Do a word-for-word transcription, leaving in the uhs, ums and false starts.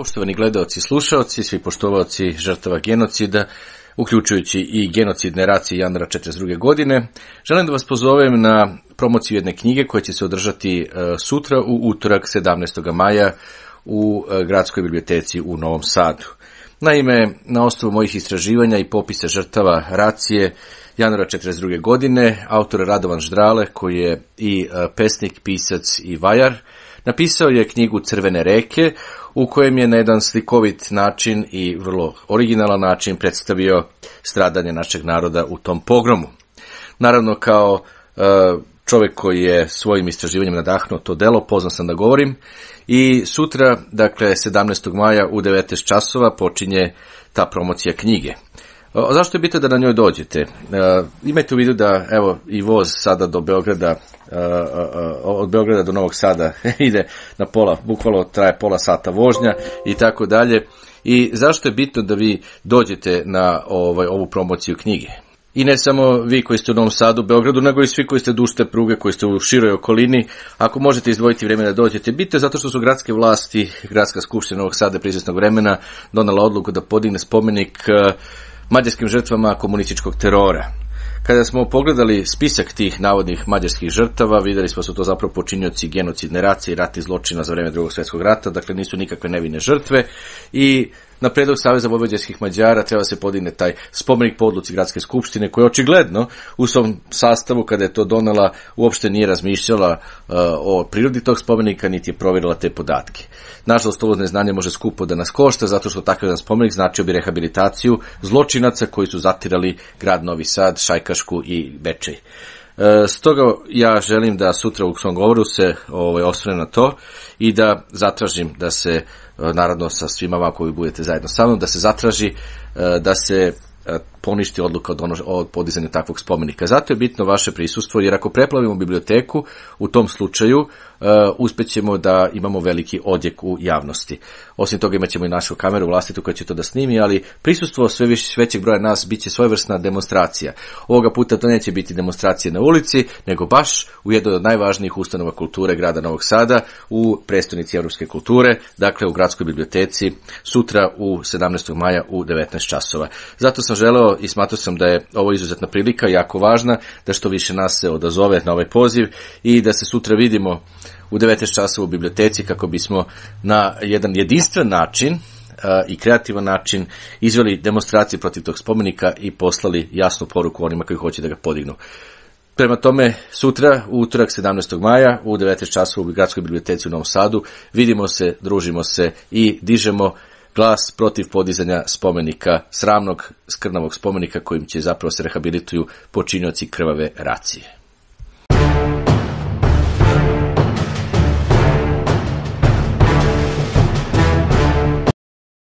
Poštovani gledaoci i slušaoci, svi poštovaoci žrtava genocida, uključujući i genocidne racije januara četrdeset druge. godine, želim da vas pozovem na promociju jedne knjige koja će se održati sutra u utorak sedamnaestog maja u Gradskoj biblioteci u Novom Sadu. Naime, na osnovu mojih istraživanja i popisa žrtava racije januara četrdeset druge. godine, autor Radovan Ždrale, koji je i pesnik, pisac i vajar, napisao je knjigu Crvene reke, u kojem je na jedan slikovit način i vrlo originalan način predstavio stradanje našeg naroda u tom pogromu. Naravno, kao čovjek koji je svojim istraživanjem nadahnuo to delo, pozvan sam da govorim, i sutra, dakle sedamnaestog maja u devetnaest časova počinje ta promocija knjige. Zašto je bitno da na njoj dođete? E, imajte u vidu da, evo, i voz sada do Beograda, e, od Beograda do Novog Sada ide na pola, bukvalno traje pola sata vožnja i tako dalje. I zašto je bitno da vi dođete na ovaj, ovu promociju knjige? I ne samo vi koji ste u Novom Sadu, Beogradu, nego i svi koji ste duž te pruge, koji ste u široj okolini. Ako možete izdvojiti vreme da dođete, bitno je zato što su gradske vlasti, Gradska skupština Novog Sada prije izvesnog vremena donela odluku da podigne spomenik mađarskim žrtvama komunističkog terora. Kada smo pogledali spisak tih navodnih mađarskih žrtava, videli smo da su to zapravo počinioci genocidne racije i ratnih zločina za vreme Drugog svjetskog rata, dakle nisu nikakve nevine žrtve, i na predlog Saveza vojvođanskih Mađara treba se podigne taj spomenik po odluci Gradske skupštine, koja očigledno u svom sastavu, kada je to donela, uopšte nije razmišljala uh, o prirodi tog spomenika, niti je provjerila te podatke. Nažalost, ovo neznanje može skupo da nas košta, zato što takav jedan spomenik značio bi rehabilitaciju zločinaca koji su zatirali grad Novi Sad, Šajkašku i Bečej. E, stoga ja želim da sutra u svom govoru se ovaj, osvrnem na to i da zatražim da se, naravno sa svima vama koji budete zajedno sa mnom, da se zatraži da se poništi odluka od, ono, od podizanja takvog spomenika. Zato je bitno vaše prisustvo, jer ako preplavimo biblioteku, u tom slučaju uh, uspjećemo da imamo veliki odjek u javnosti. Osim toga imat ćemo i našu kameru vlastitu koja će to da snimi, ali prisustvo sve više, većeg broja nas bit će svojevrsna demonstracija. Ovoga puta to neće biti demonstracije na ulici, nego baš u jednoj od najvažnijih ustanova kulture grada Novog Sada, u prestonici evropske kulture, dakle u Gradskoj biblioteci, sutra u sedamnaestog maja u devetnaest časova. Zato sam želeo i smatrao sam da je ovo izuzetna prilika, jako važna, da što više nas se odazove na ovaj poziv i da se sutra vidimo u devetnaest časova u biblioteci kako bismo na jedan jedinstven način uh, i kreativan način izveli demonstracije protiv tog spomenika i poslali jasnu poruku onima koji hoće da ga podignu. Prema tome, sutra, u utorak sedamnaestog maja, u devetnaest časova u Gradskoj biblioteci u Novom Sadu, vidimo se, družimo se i dižemo glas protiv podizanja spomenika, sramnog, skrnavog spomenika kojim će zapravo se rehabilituju počinioci krvave racije.